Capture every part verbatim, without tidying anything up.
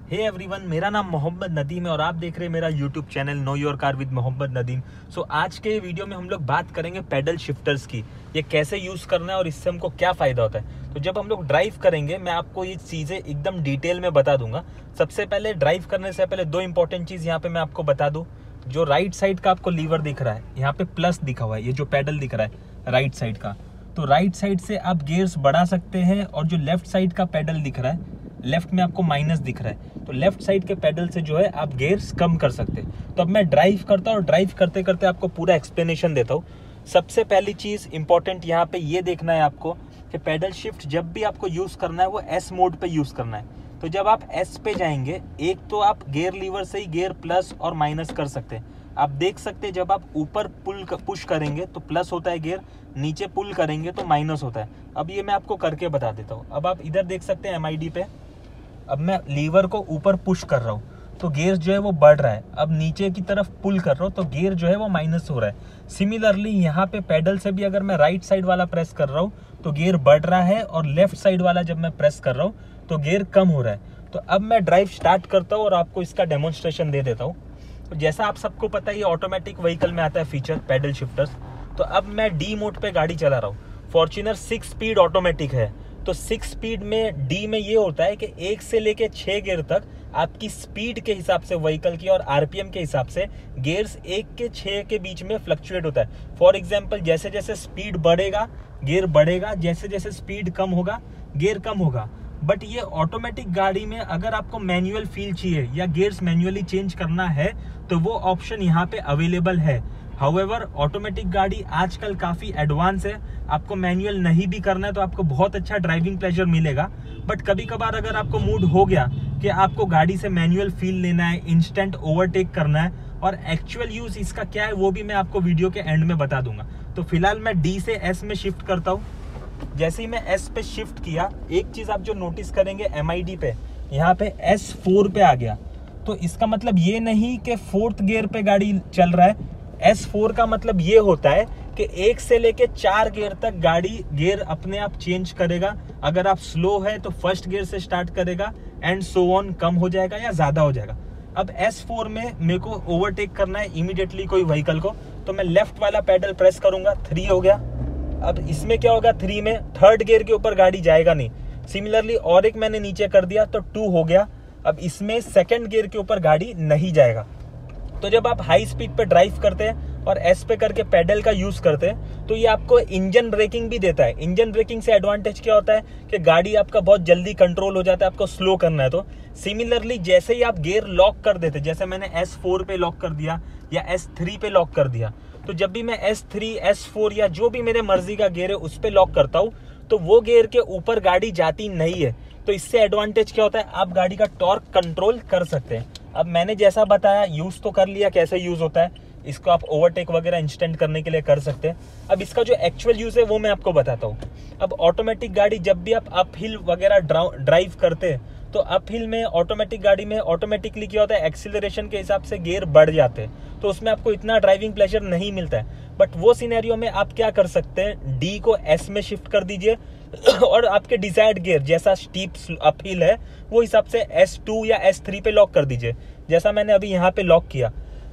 Hey everyone, मेरा नाम मोहम्मद नदीम है और आप देख रहे हैं मेरा YouTube channel know your car with Mohammad Nadeem. So आज के वीडियो में हम लोग बात करेंगे पैडल शिफ्टर्स की, ये कैसे यूज़ करना है और इससे हमको क्या फ़ायदा होता है। तो जब हम लोग ड्राइव करेंगे मैं आपको ये चीज़ें एकदम डिटेल में बता दूंगा। सबसे पहले ड्राइव करने से पहले दो इंपॉर्टेंट चीज़ यहाँ पे मैं आपको बता दूँ। जो राइट साइड का आपको लीवर दिख रहा है, यहाँ पे प्लस दिखा हुआ है, ये जो पैडल दिख रहा है राइट साइड का, तो राइट साइड से आप गियर्स बढ़ा सकते हैं। और जो लेफ्ट साइड का पैडल दिख रहा है, लेफ्ट में आपको माइनस दिख रहा है, तो लेफ्ट साइड के पैडल से जो है आप गियर्स कम कर सकते हैं। तो अब मैं ड्राइव करता हूँ और ड्राइव करते करते आपको पूरा एक्सप्लेनेशन देता हूँ। सबसे पहली चीज़ इंपॉर्टेंट यहाँ पे ये देखना है आपको कि पैडल शिफ्ट जब भी आपको यूज़ करना है वो एस मोड पे यूज़ करना है। तो जब आप एस पे जाएंगे, एक तो आप गियर लीवर से ही गियर प्लस और माइनस कर सकते हैं। आप देख सकते हैं जब आप ऊपर पुल पुश करेंगे तो प्लस होता है गियर, नीचे पुल करेंगे तो माइनस होता है। अब ये मैं आपको करके बता देता हूँ। अब आप इधर देख सकते हैं एम आई डी पे, अब मैं लीवर को ऊपर पुश कर रहा हूँ तो गियर जो है वो बढ़ रहा है। अब नीचे की तरफ पुल कर रहा हूँ तो गियर जो है वो माइनस हो रहा है। सिमिलरली यहाँ पे पैडल से भी अगर मैं राइट साइड वाला प्रेस कर रहा हूँ तो गियर बढ़ रहा है, और लेफ्ट साइड वाला जब मैं प्रेस कर रहा हूँ तो गियर कम हो रहा है। तो अब मैं ड्राइव स्टार्ट करता हूँ और आपको इसका डेमोन्स्ट्रेशन दे देता हूँ। तो जैसा आप सबको पता है ये ऑटोमेटिक व्हीकल में आता है फीचर पैडल शिफ्टर्स। तो अब मैं डी मोड पे गाड़ी चला रहा हूँ। फॉर्च्यूनर सिक्स स्पीड ऑटोमेटिक है, तो सिक्स स्पीड में डी में ये होता है कि एक से लेके छः गियर तक आपकी स्पीड के हिसाब से व्हीकल की और आरपीएम के हिसाब से गियर्स एक के छः के बीच में फ्लक्चुएट होता है। फॉर एग्जांपल, जैसे जैसे स्पीड बढ़ेगा गियर बढ़ेगा, जैसे जैसे स्पीड कम होगा गियर कम होगा। बट ये ऑटोमेटिक गाड़ी में अगर आपको मैनुअल फील चाहिए या गियर्स मैनुअली चेंज करना है तो वो ऑप्शन यहाँ पे अवेलेबल है। हाउएवर ऑटोमेटिक गाड़ी आजकल काफ़ी एडवांस है, आपको मैनुअल नहीं भी करना है तो आपको बहुत अच्छा ड्राइविंग प्लेजर मिलेगा। बट कभी कभार अगर आपको मूड हो गया कि आपको गाड़ी से मैनुअल फील लेना है, इंस्टेंट ओवरटेक करना है, और एक्चुअल यूज़ इसका क्या है वो भी मैं आपको वीडियो के एंड में बता दूंगा। तो फिलहाल मैं डी से एस में शिफ्ट करता हूँ। जैसे ही मैं एस पे शिफ्ट किया, एक चीज़ आप जो नोटिस करेंगे एम आई डी पे यहाँ पे एस फोर पे आ गया। तो इसका मतलब ये नहीं कि फोर्थ गियर पे गाड़ी चल रहा है। एस फोर का मतलब ये होता है कि एक से लेके चार गियर तक गाड़ी गियर अपने आप चेंज करेगा। अगर आप स्लो है तो फर्स्ट गियर से स्टार्ट करेगा एंड सो ऑन, कम हो जाएगा या ज़्यादा हो जाएगा। अब एस फोर में मेरे को ओवरटेक करना है इमीडिएटली कोई व्हीकल को, तो मैं लेफ्ट वाला पैडल प्रेस करूंगा, थ्री हो गया। अब इसमें क्या होगा, थ्री में थर्ड गियर के ऊपर गाड़ी जाएगा नहीं। सिमिलरली और एक मैंने नीचे कर दिया तो टू हो गया। अब इसमें सेकंड गियर के ऊपर गाड़ी नहीं जाएगा। तो जब आप हाई स्पीड पे ड्राइव करते हैं और एस पे करके पैडल का यूज करते हैं तो ये आपको इंजन ब्रेकिंग भी देता है। इंजन ब्रेकिंग से एडवांटेज क्या होता है कि गाड़ी आपका बहुत जल्दी कंट्रोल हो जाता है, आपको स्लो करना है तो। सिमिलरली जैसे ही आप गियर लॉक कर देते, जैसे मैंने एस फोर पे लॉक कर दिया या एस थ्री पे लॉक कर दिया, तो जब भी मैं एस थ्री, एस फोर या जो भी मेरे मर्जी का गियर है उस पे लॉक करता हूँ तो वो गियर के ऊपर गाड़ी जाती नहीं है। तो इससे एडवांटेज क्या होता है, आप गाड़ी का टॉर्क कंट्रोल कर सकते हैं। अब मैंने जैसा बताया यूज़ तो कर लिया, कैसे यूज़ होता है, इसको आप ओवरटेक वगैरह इंस्टेंट करने के लिए कर सकते हैं। अब इसका जो एक्चुअल यूज़ है वो मैं आपको बताता हूँ। अब ऑटोमेटिक गाड़ी जब भी आप अप हिल वगैरह ड्राइव करते हैं तो अप हिल में ऑटोमेटिक गाड़ी में ऑटोमेटिकली क्या होता है, एक्सीलरेशन के हिसाब से गियर बढ़ जाते हैं, तो उसमें आपको इतना ड्राइविंग प्लेजर नहीं मिलता है। बट वो सिनेरियो में आप क्या कर सकते हैं, डी को एस में शिफ्ट कर दीजिए और आपके डिजायर्ड गियर जैसा स्टीप अप हिल है वो हिसाब से एस टू या एस थ्री पे लॉक कर दीजिए, जैसा मैंने अभी यहाँ पे लॉक किया।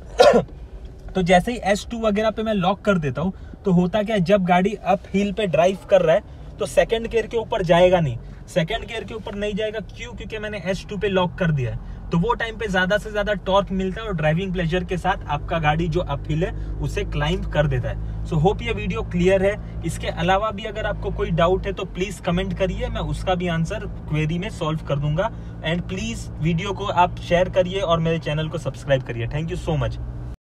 तो जैसे ही एस टू वगैरह पे मैं लॉक कर देता हूँ तो होता क्या है, जब गाड़ी अप हिल पे ड्राइव कर रहा है तो सेकंड गियर के ऊपर जाएगा नहीं। सेकंड गियर के ऊपर नहीं जाएगा क्यों, क्योंकि मैंने एस टू पे लॉक कर दिया है। तो वो टाइम पे ज्यादा से ज्यादा टॉर्क मिलता है और ड्राइविंग प्लेजर के साथ आपका गाड़ी जो अप हिल है उसे क्लाइंब कर देता है। सो होप ये वीडियो क्लियर है। इसके अलावा भी अगर आपको कोई डाउट है तो प्लीज कमेंट करिए, मैं उसका भी आंसर क्वेरी में सॉल्व कर दूंगा। एंड प्लीज वीडियो को आप शेयर करिए और मेरे चैनल को सब्सक्राइब करिए। Thank you so much.